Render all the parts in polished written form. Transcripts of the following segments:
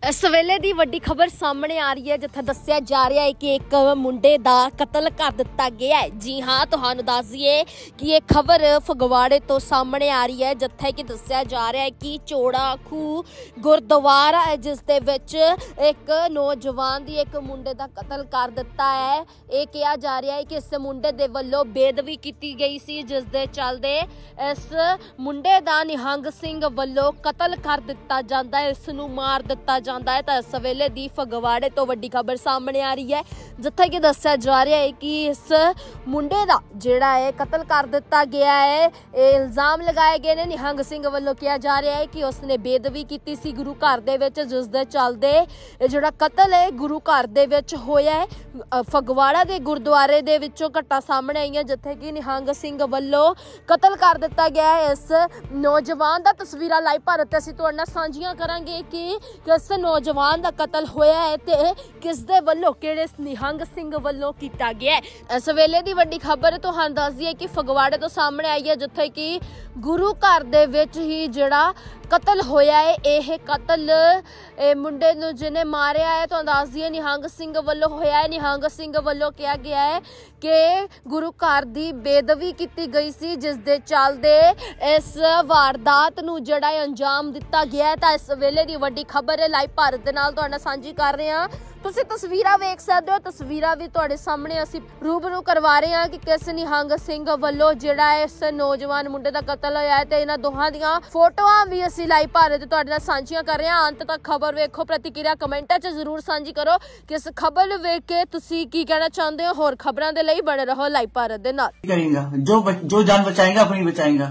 इस वेले दी वड्डी खबर सामने आ रही है जिथे दस्सिया जा रहा है कि एक मुंडे दा कतल कर दिता गया है। जी हाँ, तुहानू दस दईए कि ये खबर फगवाड़े तो सामने आ रही है जिथे कि दस्सिया जा रहा है कि चौड़ा खूह गुरुद्वारा है जिस दे विच एक नौजवान दी एक मुंडे दा कतल कर दिता है। ये कहा जा रहा है कि इस मुंडे दे वल्लों बेदबी की गई सी जिस दे चलदे इस मुंडे दा निहंग सिंह वल्लों कतल कर दिता जांदा है, इस नूं मार दिता जांदा है। तां इस वेले दी फगवाड़े तो वड्डी खबर सामने आ रही है जिथे कि दस्सिया जा रहा है कि इस मुंडे दा जिहड़ा है कतल कर दिता गया है। इल्जाम लगाए गए ने निहंग सिंह वल्लों कहा जा रहा है कि उसने बेदबी की सी गुरु घर दे विच जिस दे चलदे जिहड़ा कतल है गुरु घर दे विच होया है। फगवाड़ा दे गुरुद्वारे दे विचों घटना सामने आई है जिथे कि निहंग सिंह वल्लों कतल कर दिता गया है इस नौजवान दा। तस्वीरां लाइव भारत ते असीं तुहाडे नाल सांझियां करांगे कि किस नौजवान दा कतल होया है ते किस दे वल्लों किहड़े निहंग सिंह वल्लों कीता गया है। इस वेले दी वड्डी खबर तुहानू दस दईए कि फगवाड़े तो सामने आई है जिथे कि गुरु घर दे विच ही जिहड़ा कतल होया है। यह कतल मुंडे नूं जिहने मारिया है तुहानू दस दईए निहंग सिंह वल्लों होया है। निहंग सिंह वल्लों कहा गया है कि गुरु घर दी बेदबी की गई सी जिस दे चलदे इस वारदात नूं जिहड़ा अंजाम दिता गया है। तां इस वेले दी वड्डी खबर है लाइव भारत दे नाल तुहाडे नाल सांझी कर रहे हां। तुसीं तस्वीरां वेख सकदे हो, तस्वीरां भी तुहाडे सामने असीं रूबरू करवा रहे हां कि किस निहंग सिंह वल्लों जिहड़ा इस नौजवान मुंडे दा कतल होया है ते इन्हां दोहां दीयां फोटोआं भी असीं लाइव भारत दे तुहाडे नाल सांझियां कर रहे हां। अंत तक खबर वेखो, प्रतिक्रिया कमेंटां 'च जरूर सांझी करो कि इस खबर नूं वेख के तुसीं की कहना चाहुंदे हो। होर खबरां दे लई बने रहो लाइव भारत दे नाल। करेगा जो जान बचाएगा अपनी बचाएगा,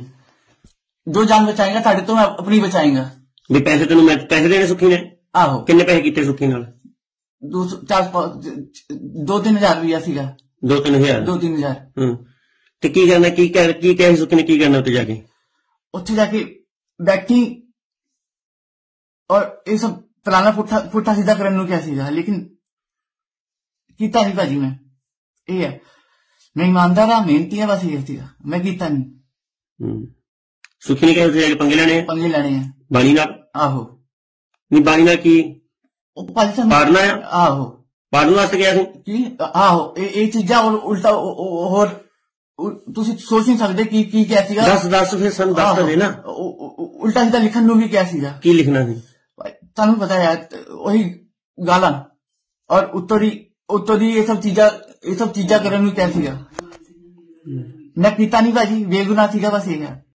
जो जान बचाएगा साडे तो अपनी बचाएगा। भी पैसे तेन मैं पैसे देने सुखी ने? आहो। किन्ने पैसे कीते सुखी नाल? 2-3 हज़ार रुपया सीगा। 2-3 हज़ार? 2-3 हज़ार। ते की करना की क्या सुखी ने की करना उत्ते जाके? उत्थे जाके बैठी और ये सब फलाना पुट्ठा सीधा करने नूं क्या सीगा, लेकिन कीता नहीं भाजी। मैं ये है, मैं ईमानदार हाँ, मेहनती है, बस ये सीगा, मैं कीता नहीं। सुखी ने क्या उत्थे जाके पंगे लेने हैं बाणी नाल? आहो। नहीं बाणी नाल की पाड़ना है? आहो। पाड़न वास्ते गया सी? आहो। ये चीजा और उल्टा और तुसी सोच नहीं सकते की क्या सीगा। दस फिर सन दस दे ना। उल्टा सीधा लिखन नूं भी क्या सीगा। की लिखना सी? तुहानू पता है वही गालां और उत्तों दी ये सब चीजा करन नूं क्या सीगा। मैं कीता नहीं भाजी, बेगुनाह सीगा, बस ये है।